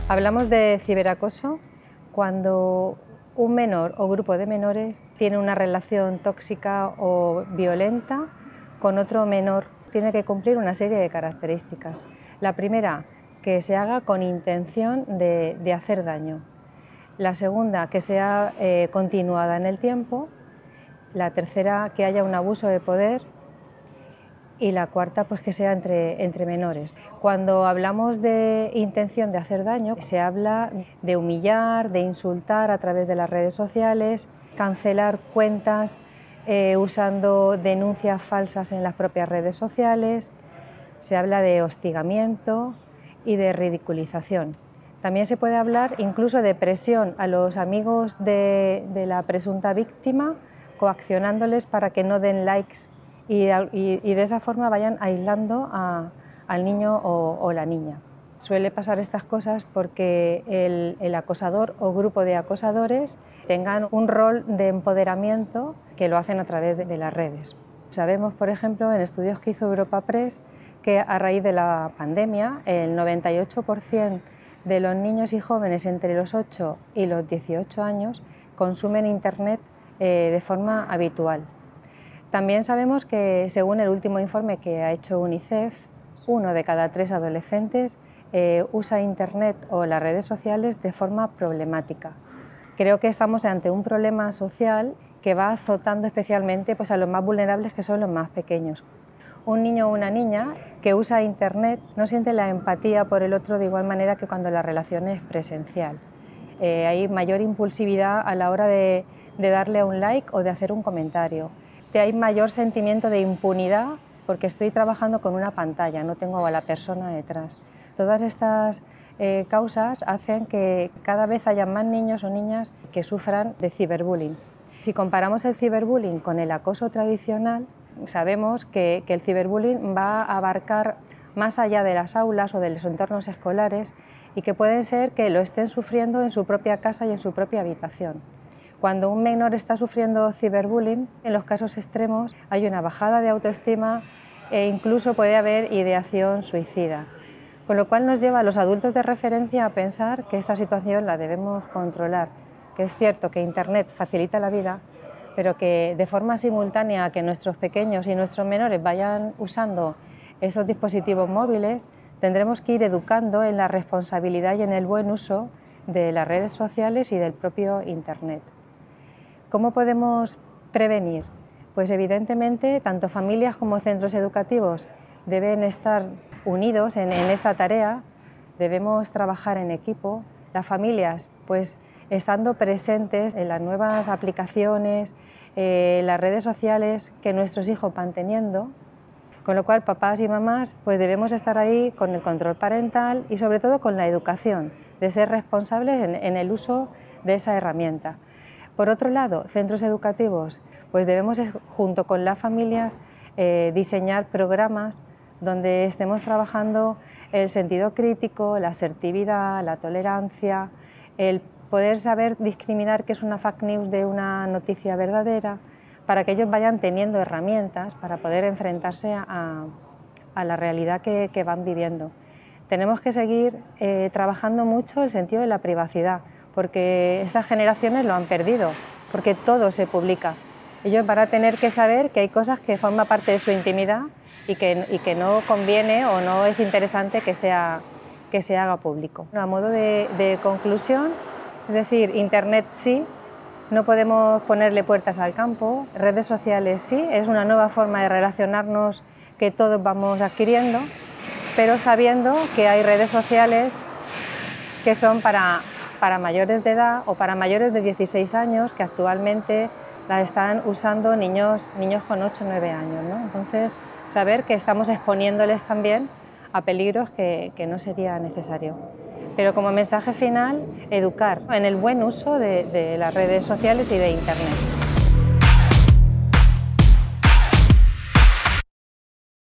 Hablamos de ciberacoso cuando un menor o grupo de menores tiene una relación tóxica o violenta con otro menor. Tiene que cumplir una serie de características. La primera, que se haga con intención de hacer daño. La segunda, que sea continuada en el tiempo. La tercera, que haya un abuso de poder. Y la cuarta, pues que sea entre menores. Cuando hablamos de intención de hacer daño, se habla de humillar, de insultar a través de las redes sociales, cancelar cuentas usando denuncias falsas en las propias redes sociales, se habla de hostigamiento y de ridiculización. También se puede hablar incluso de presión a los amigos de la presunta víctima, coaccionándoles para que no den likes y de esa forma vayan aislando al niño o la niña. Suele pasar estas cosas porque el acosador o grupo de acosadores tengan un rol de empoderamiento que lo hacen a través de las redes. Sabemos, por ejemplo, en estudios que hizo Europa Press, que a raíz de la pandemia el 98% de los niños y jóvenes entre los 8 y los 18 años consumen Internet de forma habitual. También sabemos que, según el último informe que ha hecho UNICEF, 1 de cada 3 adolescentes usa Internet o las redes sociales de forma problemática. Creo que estamos ante un problema social que va azotando especialmente a los más vulnerables, que son los más pequeños. Un niño o una niña que usa Internet no siente la empatía por el otro de igual manera que cuando la relación es presencial. Hay mayor impulsividad a la hora de darle a un like o de hacer un comentario. Hay mayor sentimiento de impunidad porque estoy trabajando con una pantalla, no tengo a la persona detrás. Todas estas causas hacen que cada vez haya más niños o niñas que sufran de ciberbullying. Si comparamos el ciberbullying con el acoso tradicional, sabemos que el ciberbullying va a abarcar más allá de las aulas o de los entornos escolares y que puede ser que lo estén sufriendo en su propia casa y en su propia habitación. Cuando un menor está sufriendo ciberbullying, en los casos extremos hay una bajada de autoestima e incluso puede haber ideación suicida. Con lo cual nos lleva a los adultos de referencia a pensar que esta situación la debemos controlar, que es cierto que Internet facilita la vida, pero que de forma simultánea a que nuestros pequeños y nuestros menores vayan usando esos dispositivos móviles, tendremos que ir educando en la responsabilidad y en el buen uso de las redes sociales y del propio Internet. ¿Cómo podemos prevenir? Pues evidentemente tanto familias como centros educativos deben estar unidos en esta tarea, debemos trabajar en equipo, las familias pues estando presentes en las nuevas aplicaciones, las redes sociales que nuestros hijos van teniendo, con lo cual papás y mamás pues debemos estar ahí con el control parental y sobre todo con la educación, de ser responsables en el uso de esa herramienta. Por otro lado, centros educativos, pues debemos, junto con las familias, diseñar programas donde estemos trabajando el sentido crítico, la asertividad, la tolerancia, el poder saber discriminar qué es una fake news de una noticia verdadera, para que ellos vayan teniendo herramientas para poder enfrentarse a la realidad que van viviendo. Tenemos que seguir trabajando mucho el sentido de la privacidad, porque estas generaciones lo han perdido, porque todo se publica. Ellos van a tener que saber que hay cosas que forman parte de su intimidad y que no conviene o no es interesante que se haga público. A modo de conclusión, es decir, Internet sí, no podemos ponerle puertas al campo, redes sociales sí, es una nueva forma de relacionarnos que todos vamos adquiriendo, pero sabiendo que hay redes sociales que son para mayores de edad o para mayores de 16 años, que actualmente las están usando niños con 8 o 9 años, ¿no? Entonces, saber que estamos exponiéndoles también a peligros que no sería necesario. Pero como mensaje final, educar en el buen uso de las redes sociales y de Internet.